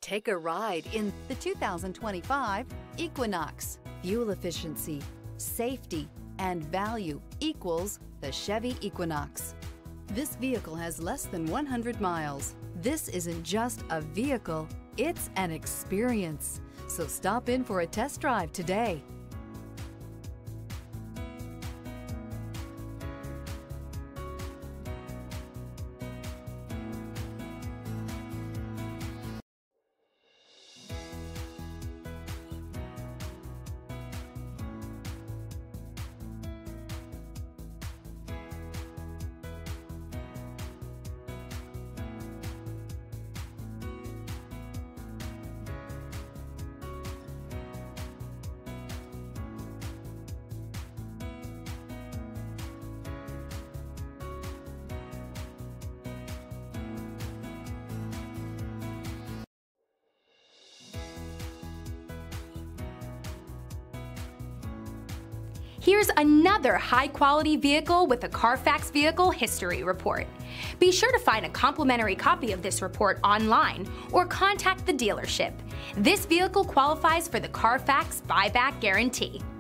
Take a ride in the 2025 Equinox. Fuel efficiency, safety, and value equals the Chevy Equinox. This vehicle has less than 100 miles. This isn't just a vehicle, it's an experience. So stop in for a test drive today. Here's another high-quality vehicle with a Carfax Vehicle History Report. Be sure to find a complimentary copy of this report online or contact the dealership. This vehicle qualifies for the Carfax Buyback Guarantee.